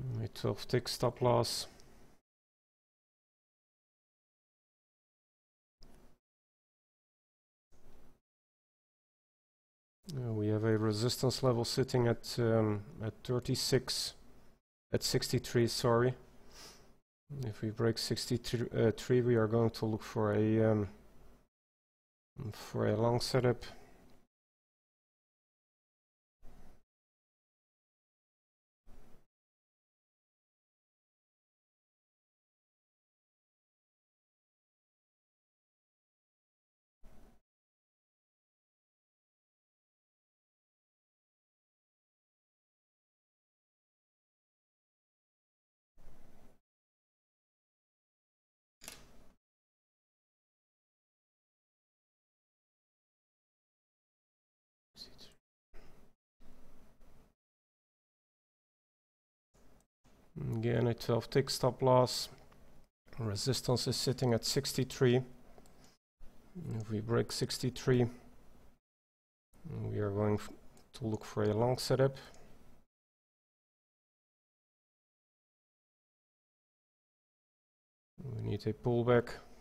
A 12 tick stop loss. We have a resistance level sitting at 36, at 63. Sorry. If we break 63, we are going to look for a long setup. Again, a 12 tick stop loss. Resistance is sitting at 63. If we break 63, we are going to look for a long setup. We need a pullback.